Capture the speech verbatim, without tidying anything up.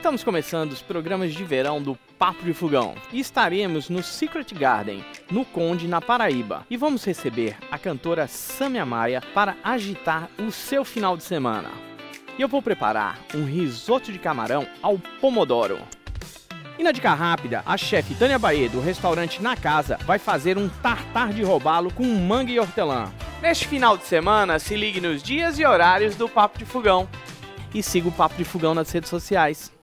Estamos começando os programas de verão do Papo de Fogão e estaremos no Secret Garden, no Conde, na Paraíba. E vamos receber a cantora Sâmia Maia para agitar o seu final de semana. E eu vou preparar um risoto de camarão ao pomodoro. E na dica rápida, a chefe Tânia Baê, do restaurante Na Casa, vai fazer um tartar de robalo com manga e hortelã. Neste final de semana, se ligue nos dias e horários do Papo de Fogão. E siga o Papo de Fogão nas redes sociais.